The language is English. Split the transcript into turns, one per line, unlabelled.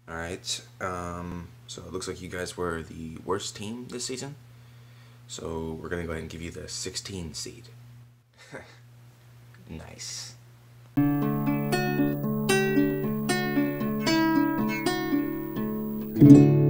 Alright, so it looks like you guys were the worst team this season. So we're gonna go ahead and give you the 16 seed. Nice.
Thank you.